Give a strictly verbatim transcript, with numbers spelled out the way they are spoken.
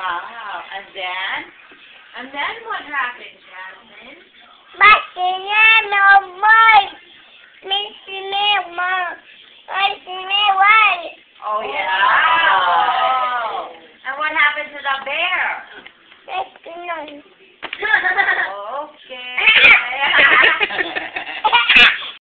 Wow. And then? And then what happened, Jasmine? But no more. Mister Mom. Mister One. Oh, yeah. Oh. And what happened to the bear? Mister None.